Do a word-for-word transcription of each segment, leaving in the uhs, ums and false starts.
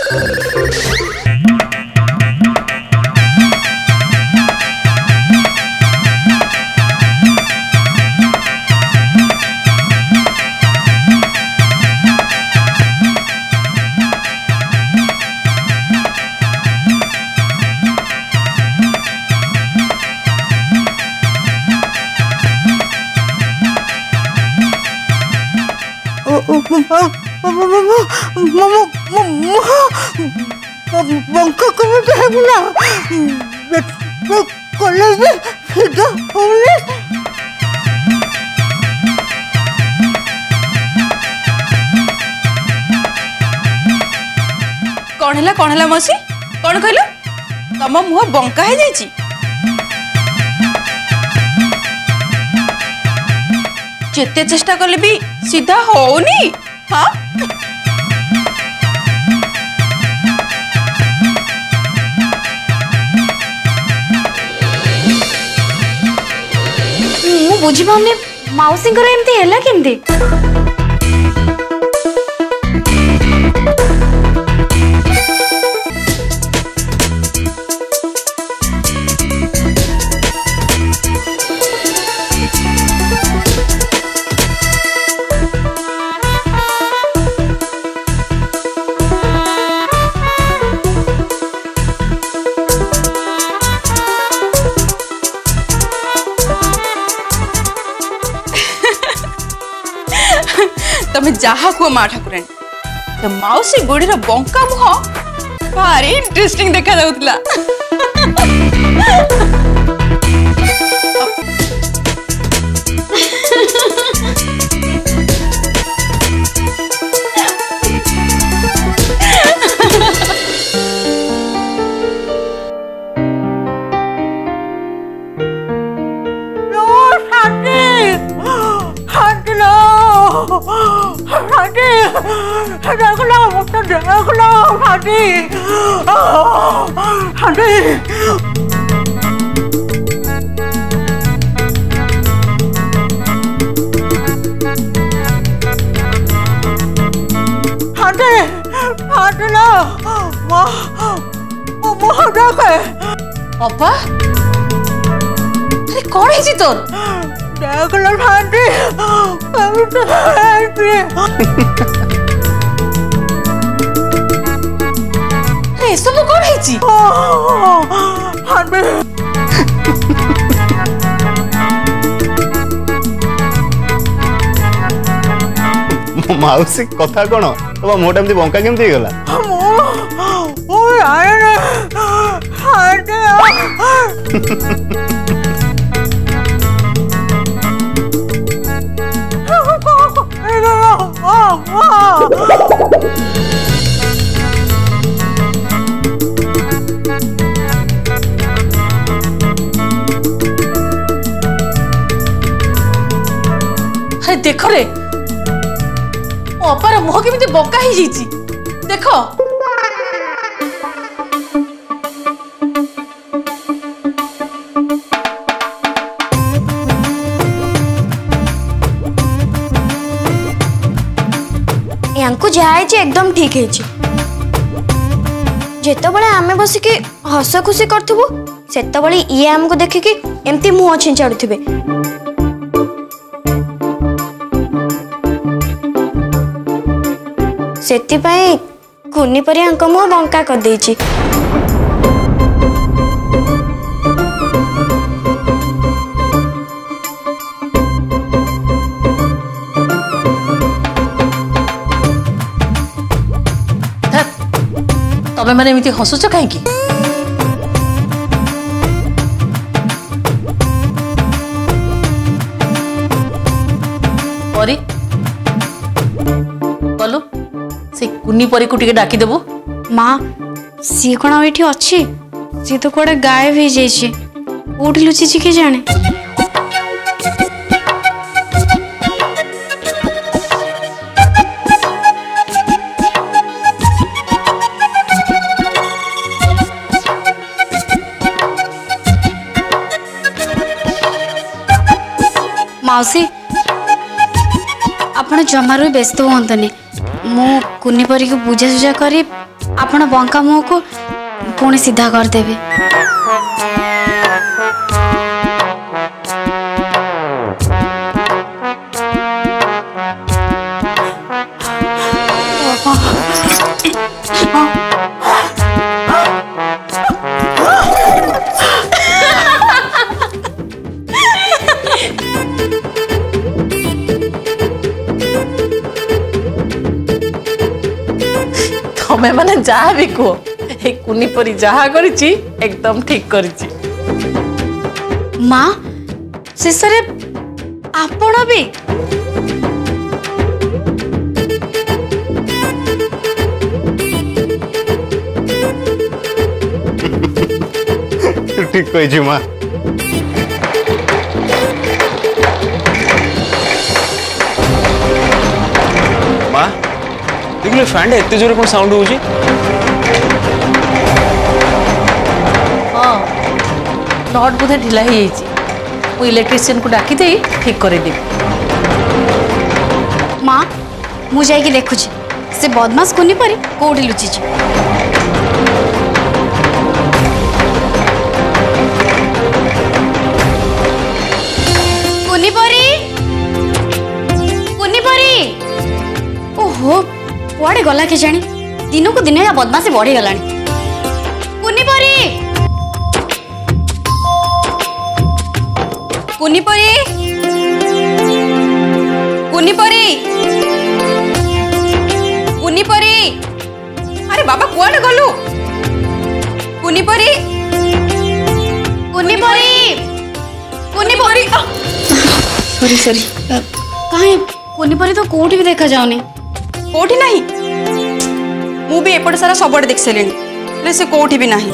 बंका कमी देबू ना कॉलेज में फिदा होने कौन है कौन है मौसी कौन कहल तम मुह बंका है जाइए जिते चेष्टा कले भी सीधा होनी हाँ मु बुझी पाने मौसी एमती है केमती तमें जहा कुह माँ ठाकुराणी तो मौसी गोड़ीर बंका मुह भारी इंटरेस्टिंग देखा जाउतला देख लो मुझे देख लो शादी शादी शादी शादी लो माँ मुँह देखे अब्बा अरे कौन है जी तोर देख लो शादी ए सब कौन है जी मौसी कथा कौन तुम मोटा एमती बंका केमती गला अरे देख रे अपार मुह केमिति बंका ही जाइछि देख यांको जहाँ एकदम ठीक है जिते आमे बसिकी हस खुशी करूँ से ये आमको देखिकी एमती मुह छिंचाड़ुवे से कुनी परी मुह बंका कर देछि। तबे मैंने एमती हसुच कहीं परी बोलो से कुनी परी को टिके डाकी देबू माँ सी कौन ये अच्छी सी तो कौटे गायब हो जाइए कौटी लुचि कि जाने मौसी आपण जमारू व्यस्त हूँ मु कुनी परी को बुझा सुझा करी आपण बंका मुह को पुणी सीधा करदेवी। तमें माने जहाँ भी कह ए कुनी परी जहाँ करिछि एकदम ठीक करिछि। माँ शेष आपण भी ठीक कही माँ। माँ देखिए फैन एत जोर कौन साउंड हो? हाँ नट बोधे ढिला हो इलेक्ट्रीशियन को डाकी दे ठीक कर देवी। माँ मु जाइए देखुची से बदमाश कुनी परी कोठी लुचि। कुनी परी कुनी परी ओहो कुआड़े गला के जानी दिन को दिन या बदमाशी बढ़ी गलानी। कुनी परी कुनी परी कुनी परी कुनी परी अरे बाबा कुआड़े गलु? कुनी परी कुनी परी कुनी परी सॉरी सॉरी कहीं कुनी परी तो कोठी भी देखा जाऊनी। कोठी नहीं मु भी एपट सारा सबड़ देख सारे से कोठी भी नहीं।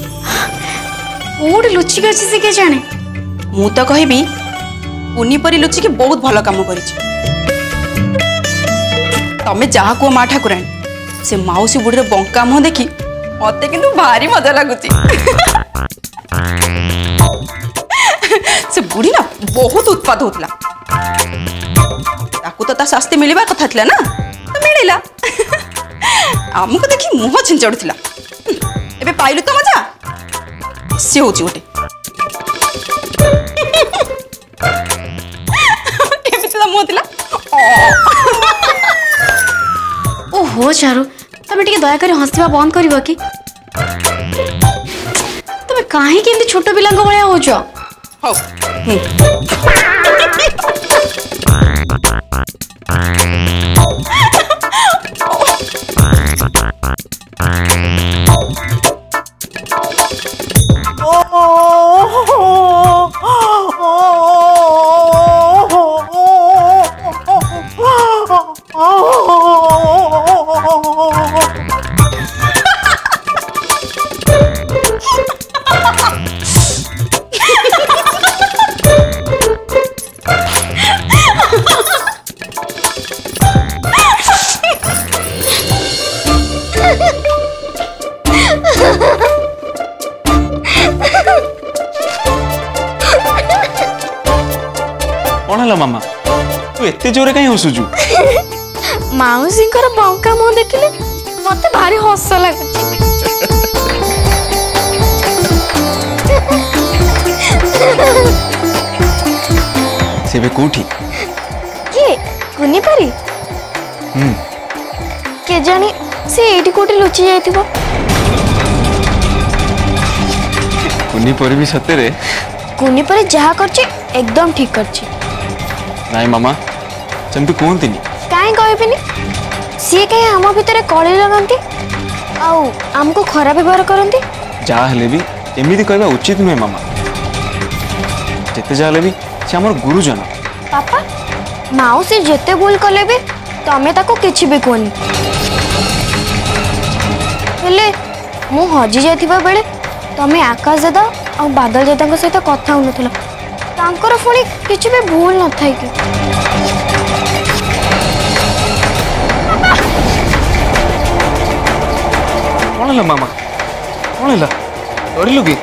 कोठी लुचिक अच्छी से के जाने? मु तो कहबी कुनी परी लुचिकी बहुत भल काम कर। तमें जहाँ कह माँ ठाकुराणी से माउसी बुढ़ी बंका मुह देखी मत कि भारी मजा लगुच। से बुढ़ी ना बहुत उत्पाद होता ताकू तो ता शास्ति मिलवा कथा थिला ना तो मिलिला। आमको देखी मुह छिंचड़ुला एबे पाइलु तो मजा से होची गोटे ओहो चारू तमें टिके दया कर हंसवा बंद कर कि तमें कहीं केमती छोट पिला भाया होच। हौ कौन है मामा तू एते जोरे कहीं हसुचु? माउसी बंका मुह देखिले मत भारी हस लगे। से कोठी किए कुनी परी हम्म के जानी से एठी कोठी लुचि जाइथिबो। कुनी परी भी सतेरे कुनी परी जहा करछि एकदम ठीक करछि। नाई मामा सेमती कहती काई कहबिनी सी कहीं आम भितर कली लगाती आउ आमको खराब व्यवहार करती। जहाँ हेले भी एमती कहवा उचित नुहे मामा। जिते जाले भी से हमर गुरुजन। पापा माउसी जेते भूल कले भी तमे ताको किछि भी कोनी हेले मु हजि जाइथिबा बेले तमे आकाश दादा और बादल दादा सहित कथा होनुथला तांकर पुणी किछि भी भूल न थाई कि कौन है मामा कौन है डरिलु कि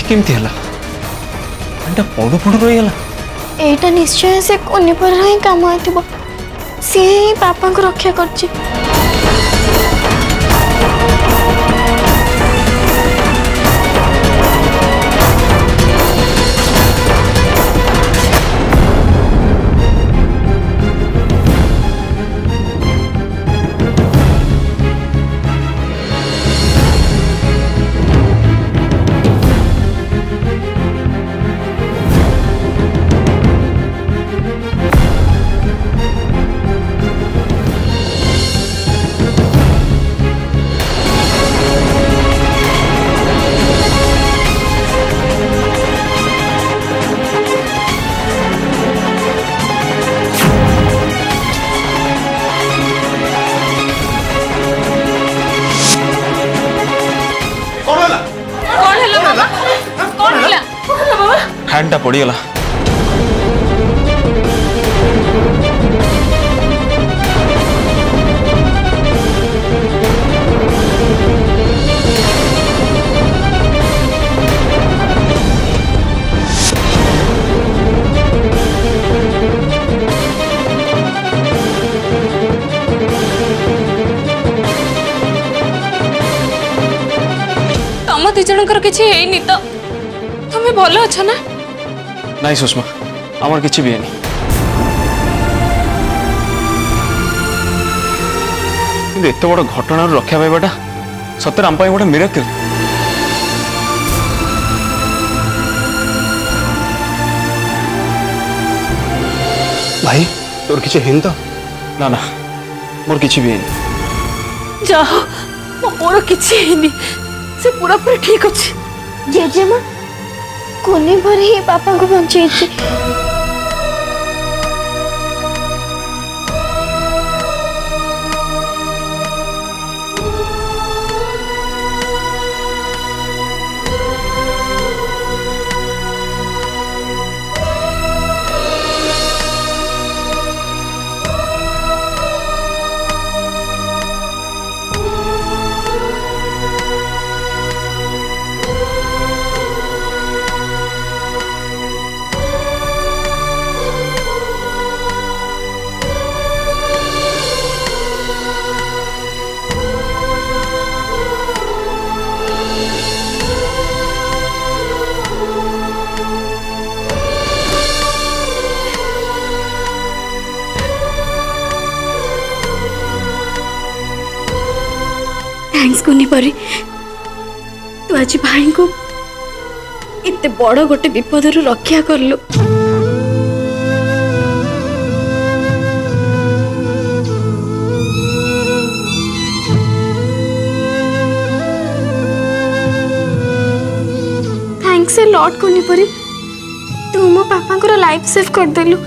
केमती हला एटा पड़ू पड़ू रही गला एटा निश्चय से कोनी पर ही काम आइथिबो से ही पापा को रक्षा करछि हैंडा पड़ीगला तम दी जनकर किछि हेइनी तो तुम्हें भलो अच्छा ना नहीं सुषमा आमार किछि भी नहीं किंतु एत बड़ घटना रक्षा पाइबाटा सତରେ आम गोटे मिराकल भाई तोर किछि हेन तो ना ना मोर किछि भी नहीं जाओ मोर किछि हेनी से पूरा पूरा ठीक अछि जेजेमा कोनी पर ही पापा को बंचेछि थैंक्स कोनी परी तू आज भाई को इतने बड़ गोटे विपदर रक्षा करलु थैंक्स ए लॉट कोनी परी तू मो पापा को लाइफ सेव कर देलु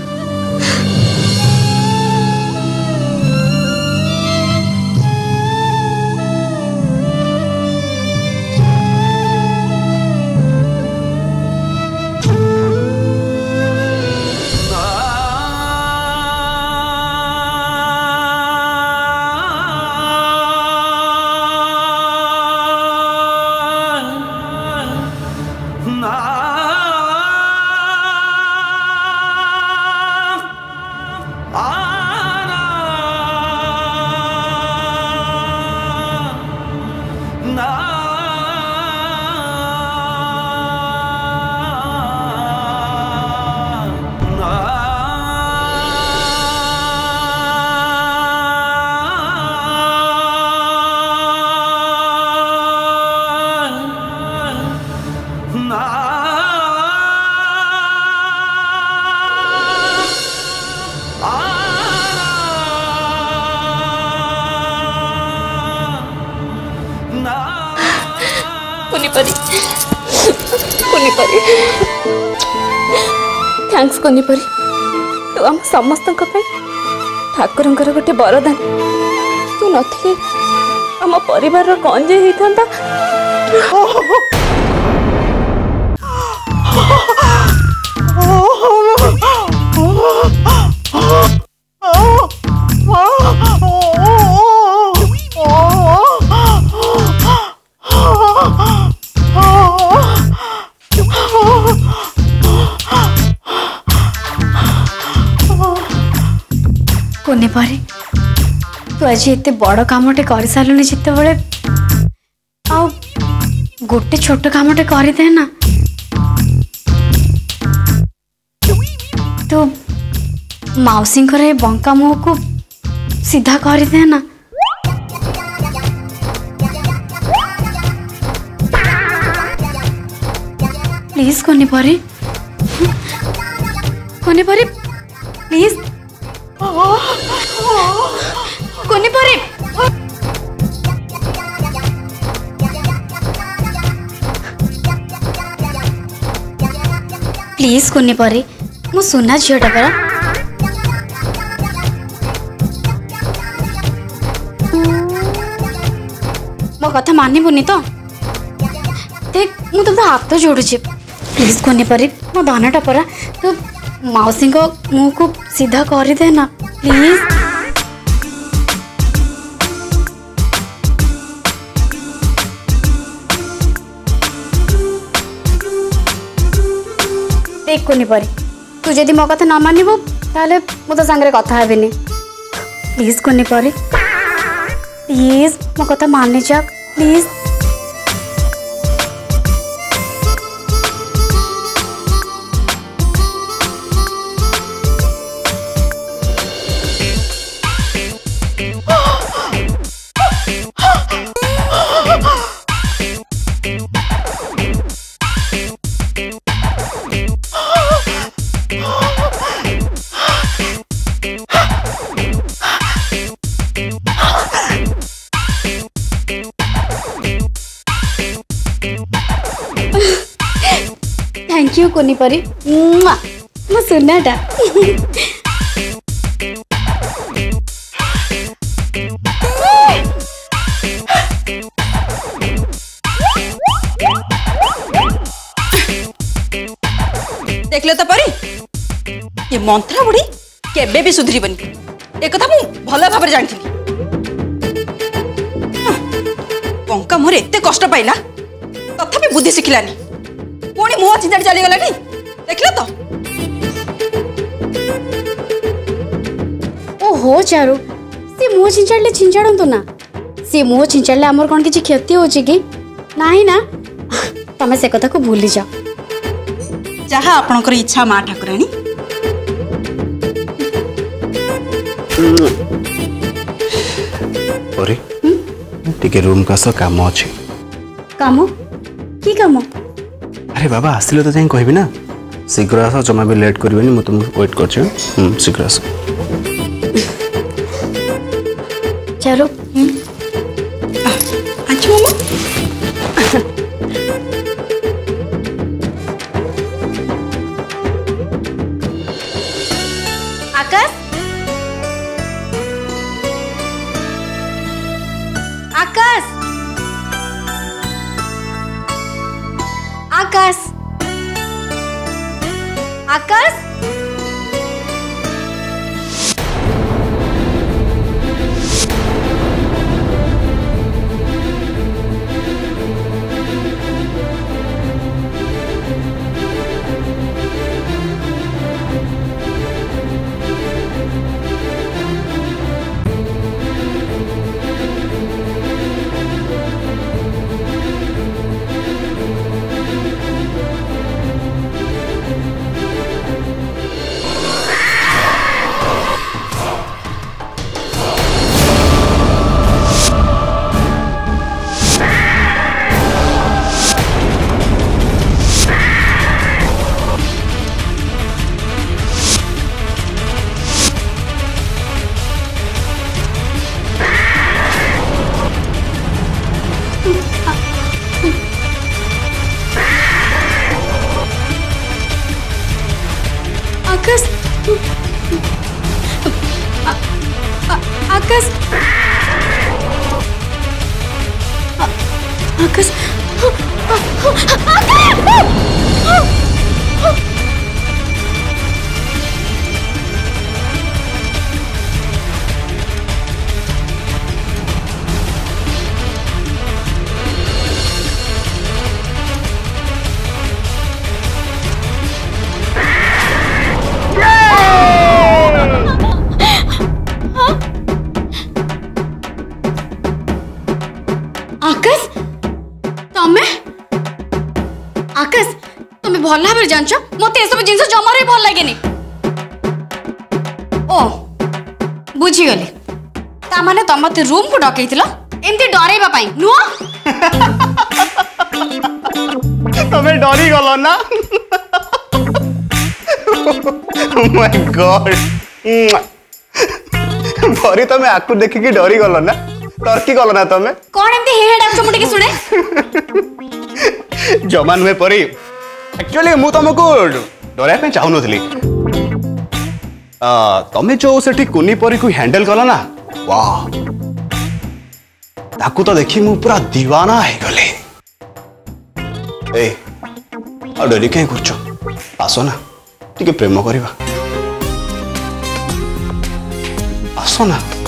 थैंक्स कोनी परी तू आम समस्त ठाकुर गोटे वरदान तू नथिले आम परिवार कौन जे होता कोनी पारी तू आज एते बड़ कामटे कर सारुनी जिते बड़े आ गोटे छोट कामटे कर दे ना तू मौसी बंका मुह को सीधा कर दे ना प्लीज कोनी पारी कोनी पारी प्लीज कोनी पारी प्लीज कोनी पारी मु सुना झीटा परा मो कथा मानबुनि तो देख मु तुम हाथ जोड़ुची प्लीज कोनी पारी मो दानाटा परा तो मौसी को मुंह को सीधा कर दे ना प्लीज देख कोनी पारी तू जदि मो कथा न मानबो ताले मु तो संगे कथा हेबिनी प्लीज कोनी पारी प्लीज मो कथा मानि जा प्लीज थैंक यू कोनी पारी मो सुनाटा देख लो तो परी ये मंत्रा बुढ़ी केबे भी सुधरी बनी एक कथा मु भल भाव जानी पंका मोर एते कष्ट पाइला तथापि बुद्धि शिखिलानी पुणी मुह चिंताड़ी चलीगला देख लो तो ओ हो चारू सी मुह छिंचाड़े छिंचाड़ू ना सी मुह छिंचाड़े आमर कौन किसी क्षति हो कि नहीं ना तमें से कथा को भूली जाओ जहाँ आपणकर इच्छा माँ ठाकुराणी परी टिके रूम का सो काम अछि काम की काम अरे बाबा आसिले तो जाई कहबी ना शीघ्र आस जमा भी लेट करबेनी मु तुम वेट करछ हम शीघ्र आस चलो अच्छा मम्मा आकाश आकाश आकाश आकाश आकाश आकाश आकाश आकाश तमे आकाश तुम भल भाव जानछ मत ए सब जिंस जमार भी भल लागेनी ओ बुझी गली ता माने तुम मत रूम को डकैतिलो एमती डराइबा पई नुआ तमे डरी गलो ना ओह माय गॉड परी तमे आकु देखि कि डरी गलो ना टर्की गलो ना तमे कौन एमती हे हेड आछो मुटे के सुने जमान में परी एक्चुअली मु तुमको डराय पे चाहू नथली आ तमे जो सेठी कुनी परी को हैंडल कला ना वाह ताकू तो देखी मु पूरा दीवाना है गले ए आ डरी कहीं करछो आसो ना टिके प्रेम करबा आसो ना